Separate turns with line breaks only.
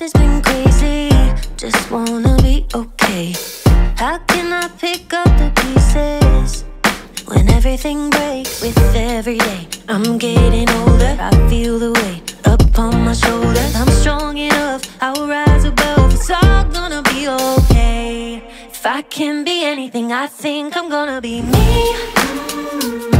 has been crazy. Just wanna be okay. How can I pick up the pieces when everything breaks with every day? I'm getting older, I feel the weight upon my shoulders. I'm strong enough, I'll rise above. It's all gonna be okay. If I can be anything, I think I'm gonna be me.